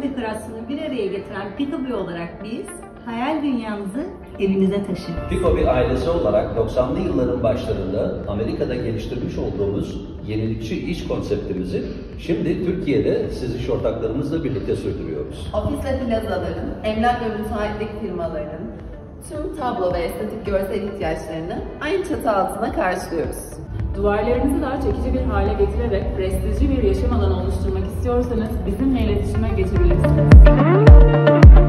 tasarım dekorasyonu bir araya getiren Picobi olarak biz hayal dünyamızı evinize taşıyoruz. Picobi ailesi olarak 90'lı yılların başlarında Amerika'da geliştirmiş olduğumuz yenilikçi iş konseptimizi şimdi Türkiye'de siz iş ortaklarımızla birlikte sürdürüyoruz. Ofis ve plazaların, emlak ve müteahhitlik firmalarının tüm tablo ve estetik görsel ihtiyaçlarını aynı çatı altında karşılıyoruz. Duvarlarınızı daha çekici bir hale getirerek prestijli bir yaşam alanı oluşturmak istiyorsanız bizimle iletişime geçebilirsiniz.